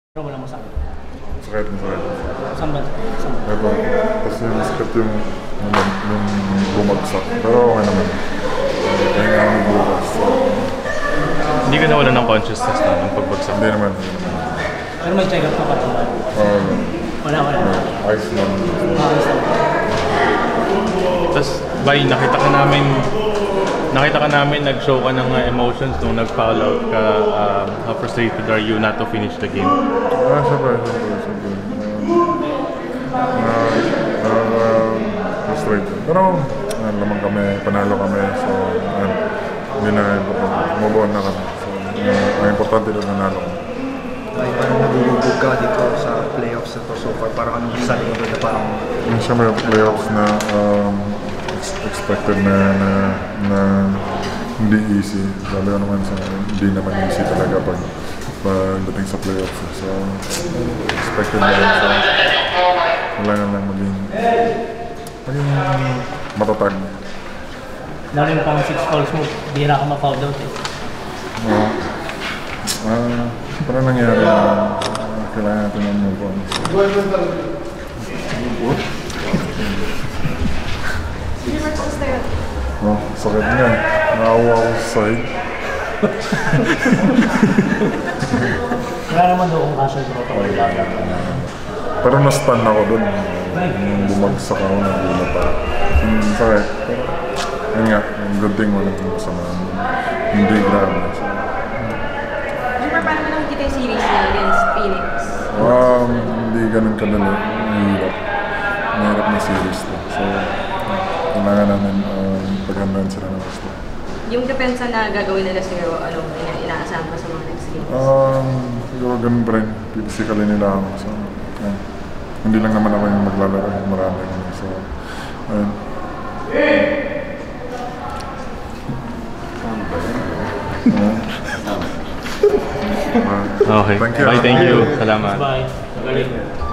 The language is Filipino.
Pero wala masakit. Sakit na sakit. Saan ba? Ito, kasi masakit yung bumagsak. Pero okay naman. Kaya nga ang bukas. Hindi ka nawala ng consciousness na ng pagbagsak? Hindi naman. Pero may check up ka pa ito ba? Wala. Ayos lang. Ayos lang. Tapos, Bay, nakita ka namin nag-show ka ng emotions nung nag-foul out ka. How frustrated are you not to finish the game? Siyempre. Frustrated. Pero, lamang kami, panalo kami. So, hindi na move on na kami. So, ang importante doon nanalo kami. Ay, parang nabubog ka dito sa playoffs na to so far. Parang anong sabi mo doon na parang... Siyempre, playoffs na expected na hindi easy. Lalo naman sa hindi naman easy talaga pagdating sa playoffs. So, expected na yun. So, wala na lang maging matatag. Lalo yung pang 6 calls mo, bihira ka ma-foul out eh. Parang nangyari na kailangan natin ng move on. Sakit nga. Naawa ako sa side. Wala naman doon kung castle protocol lang. Pero na-stun ako dun. Nung bumagsak ako, nagulat ako. Sakit. Pero, yun nga, good thing walang masama. Hindi grabe. Super, paano mo nakikita yung series niya against Phoenix? Hindi ganun kadali. Mahirap na series to. So, kailangan namin paghandaan sila ng gusto. Yung depensa na gagawin nila sa'yo, ano, inaasahan pa sa mga next games? Siguro ganun pa rin. Physically nila ako. So, hindi lang naman ako yung maglalaro. Marami kami. So, ayun. Okay. Thank you. Bye, thank you. Salamat. Bye. Magaling.